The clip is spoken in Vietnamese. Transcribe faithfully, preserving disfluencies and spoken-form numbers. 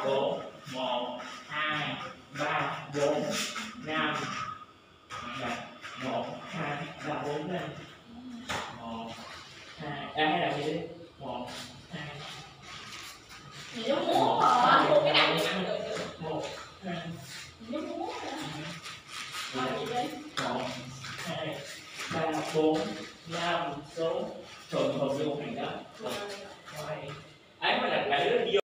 bốn, một, hai, ba, bốn, năm, một, hai, ba, bốn, năm, một, hai, à, hay làm gì đi, một, hai, Mày giống muốn hả? Một cái nào ăn một, hai, giống muốn hả? Làm gì đi? một, hai, ba, bốn, năm, số thường thường vô một hàng đó. Ấy mà là lại đứa